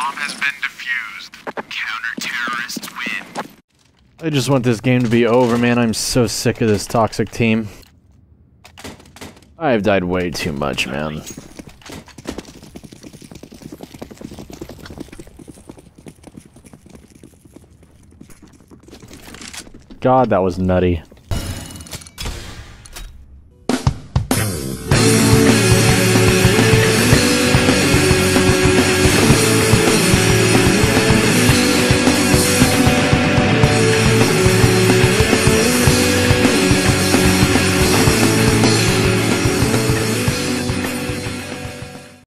has been defused. Counter-terrorists win. I just want this game to be over, man. I'm so sick of this toxic team. I've died way too much, man. God, that was nutty.